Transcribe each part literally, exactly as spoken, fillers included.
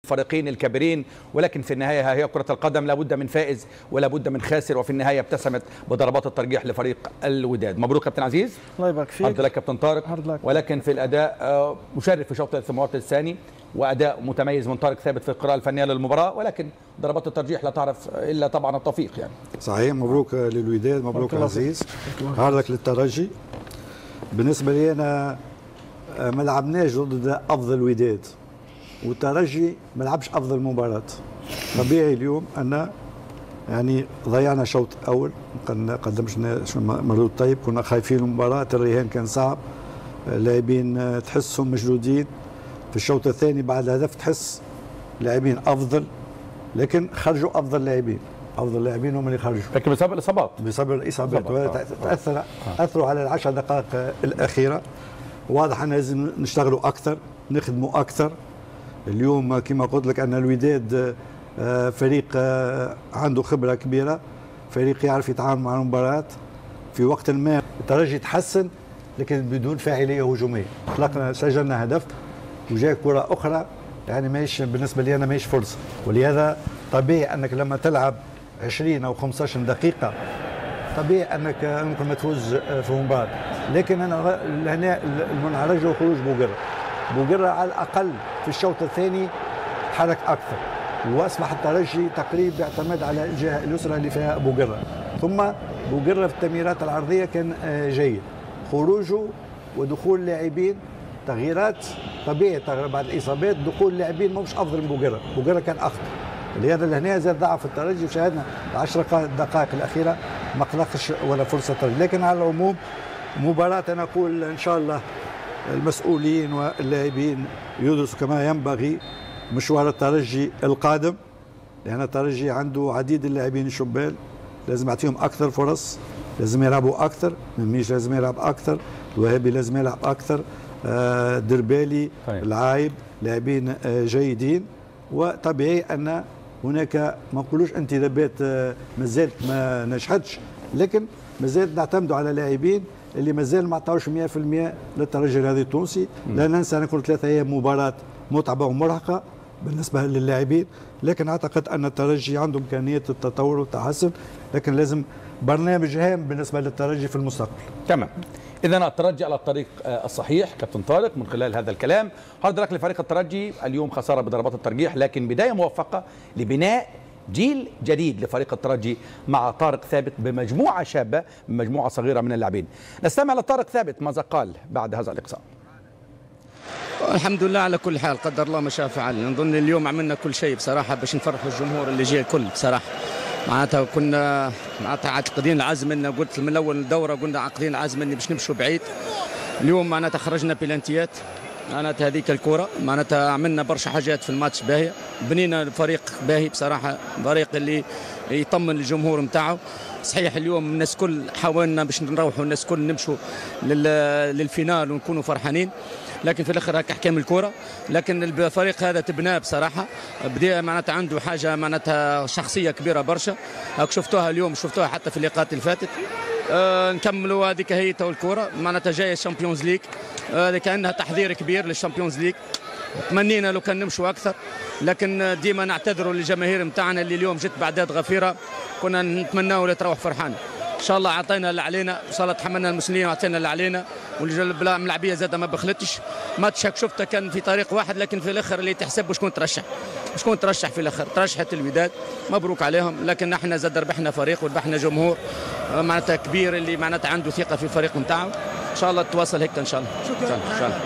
الفريقين الكبيرين، ولكن في النهايه هي كره القدم، لابد من فائز ولا بد من خاسر، وفي النهايه ابتسمت بضربات الترجيح لفريق الوداد. مبروك كابتن عزيز. الله يبارك فيك. هارد لك كابتن طارق. ولكن في الاداء مشرف في شوط الثمانية الثاني، واداء متميز من طارق ثابت في القراءه الفنيه للمباراه، ولكن ضربات الترجيح لا تعرف الا طبعا التوفيق يعني. صحيح. مبروك للوداد، مبروك عزيز. هارد لك للترجي. بالنسبه لي انا ما لعبناش ضد افضل وداد، والترجي ما لعبش افضل مباراه. طبيعي اليوم ان يعني ضيعنا شوط اول، ما قدمش مردود طيب، كنا خايفين المباراه، الرهان كان صعب، لاعبين تحسهم مشدودين. في الشوط الثاني بعد هدف تحس لاعبين افضل، لكن خرجوا افضل لاعبين، افضل لاعبين هم اللي خرجوا، لكن بسبب الاصابات بسبب الاصابات تاثر اثروا على العشر دقائق الاخيره. واضح ان لازم نشتغلوا اكثر، نخدموا اكثر. اليوم كما قلت لك ان الوداد فريق عنده خبره كبيره، فريق يعرف يتعامل مع المباريات. في وقت ما الترجي تحسن لكن بدون فاعليه هجوميه، خلقنا سجلنا هدف وجاء كره اخرى، يعني ماهيش بالنسبه لي انا ماهيش فرصه. ولهذا طبيعي انك لما تلعب عشرين او خمسة عشر دقيقه طبيعي انك ممكن ما تفوز في مباراه. لكن انا هنا المنعرج خروج بوقره. بوقره على الاقل في الشوط الثاني تحرك اكثر، واصبح الترجي تقريبا يعتمد على الجهه اليسرى اللي فيها بوقره. ثم بوقره في التمريرات العرضيه كان جيد، خروجه ودخول لاعبين، تغييرات طبيعي بعد الاصابات، دخول لاعبين مش افضل من بوقره، بوقره كان اخطر. لهذا لهنا زاد ضعف الترجي، وشاهدنا العشر دقائق الاخيره ما خلقش ولا فرصه الترجي. لكن على العموم مباراه انا اقول ان شاء الله المسؤولين واللاعبين يدرسوا كما ينبغي مشوار الترجي القادم، لان الترجي عنده عديد اللاعبين الشبان، لازم يعطيهم اكثر فرص، لازم يلعبوا اكثر، مميش لازم يلعب اكثر، الوهابي لازم يلعب اكثر، آه دربالي طيب. العايب لاعبين آه جيدين. وطبيعي ان هناك ما نقولوش انتدابات آه مازالت ما نجحتش، لكن مازالت نعتمدوا على لاعبين اللي مازال ما عطاوش مئة بالمئة للترجي الرياضي التونسي. لا ننسى انا كل ثلاثة ايام مباراه متعبه ومرهقه بالنسبه للاعبين، لكن اعتقد ان الترجي عنده امكانيه التطور والتحسن، لكن لازم برنامج هام بالنسبه للترجي في المستقبل. تمام. إذا الترجي على الطريق الصحيح كابتن طارق من خلال هذا الكلام. هارد لك لفريق الترجي، اليوم خسارة بضربات الترجيح، لكن بداية موفقة لبناء جيل جديد لفريق الترجي مع طارق ثابت بمجموعة شابة، بمجموعة صغيرة من اللاعبين. نستمع لطارق ثابت ماذا قال بعد هذا الإقصاء. الحمد لله على كل حال، قدر الله ما شاء فعل. نظن اليوم عملنا كل شيء بصراحة باش نفرحوا الجمهور اللي جاي الكل بصراحة. معناتها كنا معناتها عاقدين العزم، ان قلت من اول الدوره قلنا عاقدين العزم اني باش نمشوا بعيد. اليوم معناتها خرجنا بلانتيات، معناتها هذيك الكره، معناتها عملنا برشا حاجات في الماتش باهيه، بنينا الفريق باهي بصراحه، فريق اللي يطمن الجمهور نتاعو. صحيح اليوم الناس كل حاولنا باش نروحوا الناس كل نمشوا للفينال ونكونوا فرحانين، لكن في الاخر هكا احكام الكره. لكن الفريق هذا تبناه بصراحه، بدا معناتها عنده حاجه معناتها شخصيه كبيره برشا، هاك شفتوها اليوم، شفتوها حتى في اللقاءات اللي فاتت. آه نكملوا هذيك هي تو الكره، معناتها جايه الشامبيونز ليج، آه كانها تحضير كبير للشامبيونز ليج. تمنينا لو كان نمشوا اكثر، لكن ديما نعتذروا للجماهير نتاعنا اللي اليوم جت باعداد غفيره، كنا نتمناو اللي تروح فرحانه. ان شاء الله عطينا اللي علينا، ان شاء الله تحملنا المسؤوليه وعطينا اللي علينا، والملاعبيه زاد ما بخلتش. ماتش هاك شفته كان في طريق واحد، لكن في الاخر اللي تحسب شكون ترشح، شكون ترشح في الاخر، ترشحت الوداد، مبروك عليهم. لكن احنا زاد ربحنا فريق وربحنا جمهور معناتها كبير اللي معناتها عنده ثقه في الفريق نتاعو. ان شاء الله تواصل هيك ان شاء الله. شكرا. ان شاء الله.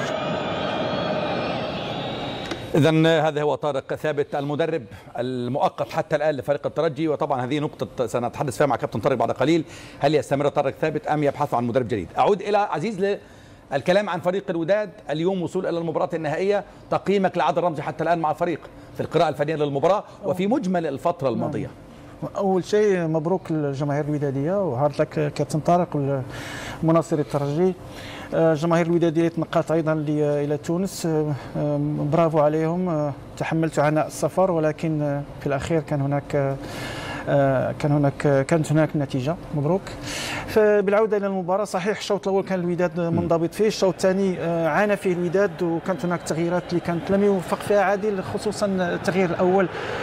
إذا هذا هو طارق ثابت المدرب المؤقت حتى الآن لفريق الترجي، وطبعا هذه نقطة سنتحدث فيها مع كابتن طارق بعد قليل، هل يستمر طارق ثابت أم يبحث عن مدرب جديد؟ أعود إلى عزيز للكلام عن فريق الوداد، اليوم وصول إلى المباراة النهائية، تقييمك لعدد الرمزي حتى الآن مع الفريق في القراءة الفنية للمباراة وفي مجمل الفترة الماضية. اول شيء مبروك للجماهير الوداديه، وهارد لك كابتن طارق ومناصري الترجي. الجماهير الوداديه تنقلت ايضا الى تونس، برافو عليهم، تحملت عناء السفر، ولكن في الاخير كان هناك كان هناك كانت هناك نتيجه مبروك. بالعوده الى المباراه، صحيح الشوط الاول كان الوداد منضبط فيه، الشوط الثاني عانى فيه الوداد وكانت هناك تغييرات اللي كانت لم يوفق فيها عادل، خصوصا التغيير الاول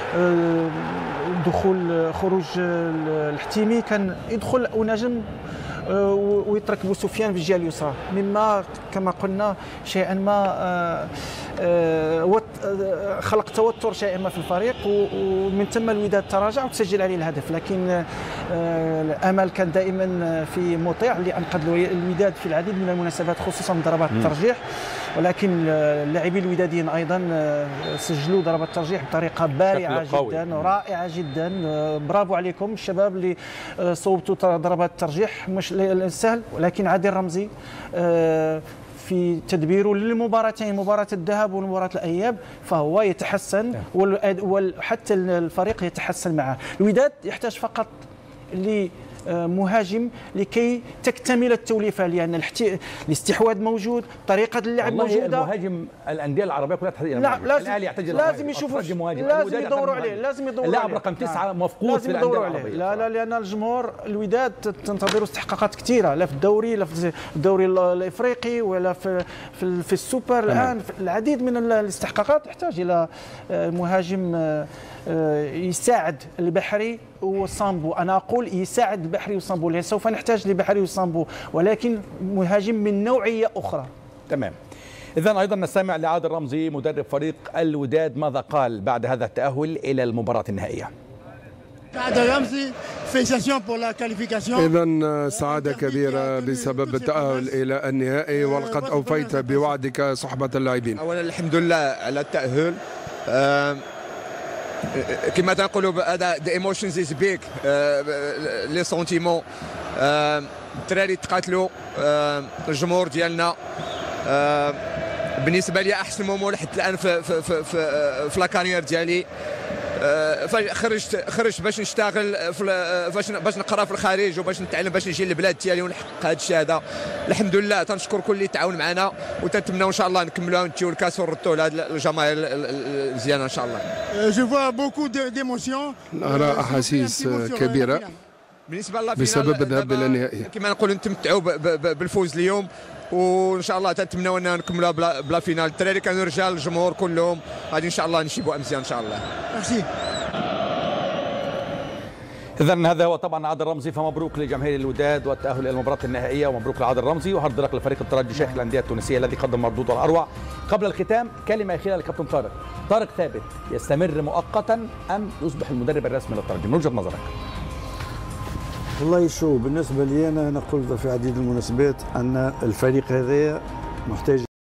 دخول خروج الحتيمي، كان يدخل ونجم ويترك بوسفيان في الجهه اليسرى، مما كما قلنا شيئا ما خلق توتر شيئا ما في الفريق، ومن ثم الوداد تراجع وتسجل عليه الهدف. لكن الامل كان دائما في مطيع اللي انقذ الوداد في العديد من المناسبات، خصوصا ضربات الترجيح، ولكن اللاعبين الوداديين ايضا سجلوا ضربات الترجيح بطريقه بارعه جدا ورائعه جدا. برافو عليكم الشباب اللي صوبتوا ضربات الترجيح، مش سهل، ولكن عادل رمزي في تدبيره للمباراتين، مباراة الذهاب ومباراة الأياب، فهو يتحسن وحتى الفريق يتحسن معه. الوداد يحتاج فقط لمهاجم لكي تكتمل التوليفه، لان الاستحواذ موجود، طريقه اللعب موجوده. المهاجم الانديه العربيه كلها تحتاج الى لا لازم الاهلي يحتاج لازم يشوفوا لازم يدوروا عليه لازم يدوروا اللاعب رقم تسعة مفقود في الانديه العربيه. لا لا لان الجمهور الوداد تنتظر استحقاقات كثيره، لا في الدوري، لا في الدوري الافريقي، ولا في في, في السوبر. الان العديد من الاستحقاقات يحتاج الى مهاجم يساعد البحري وصامبو. انا اقول يساعد البحري وصامبو، لان سوف نحتاج لبحري وصامبو، ولكن مهاجم من نوعيه اخرى. تمام. اذا ايضا نستمع لعادل رمزي مدرب فريق الوداد، ماذا قال بعد هذا التاهل الى المباراه النهائيه. عادل رمزي فيليسياسيون بور لا كاليفيكاسيون. اذا سعاده كبيره بسبب التأهل الى النهائي، ولقد اوفيت بوعدك صحبه اللاعبين. اولا الحمد لله على التاهل. أه كما تنقولوا هذا ذا ايموشنز از بيك، لي سونتيمون. الدراري تقاتلوا، الجمهور ديالنا بالنسبه لي احسن مومون لحد الان في في في في, في لاكارير ديالي. خرجت خرجت باش نشتغل باش باش نقرا في الخارج وباش نتعلم باش نجي للبلاد ديالي ونحقق هذا الشيء هذا. الحمد لله تنشكر كل اللي تعاون معنا، وتنتمناو ان شاء الله نكملوها ونجيو الكاس ونردوا لهاد الجماهير مزيانه ان شاء الله. جو فوا بوكو ديموسيون، نرى احاسيس كبيره بالنسبه للفينال بسبب الذهاب الى النهائي. كما نقولوا نتمتعوا بالفوز اليوم، وان شاء الله تنتمناو اننا نكملوها بلا, بلا فينال. الدراري كانوا رجال، الجمهور كلهم غادي ان شاء الله نجيبوا مزيان ان شاء الله. ميرسي. إذا هذا هو طبعا عادل رمزي، فمبروك لجماهير الوداد والتأهل إلى المباراة النهائية، ومبروك لعادل رمزي، وهارد لك لفريق الترجي شيخ الأندية التونسية الذي قدم مردوده الأروع. قبل الختام كلمة أخيرة للكابتن طارق. طارق ثابت يستمر مؤقتا أم يصبح المدرب الرسمي للترجي من وجهة نظرك؟ والله شو بالنسبة لي أنا نقول في عديد المناسبات أن الفريق هذا محتاج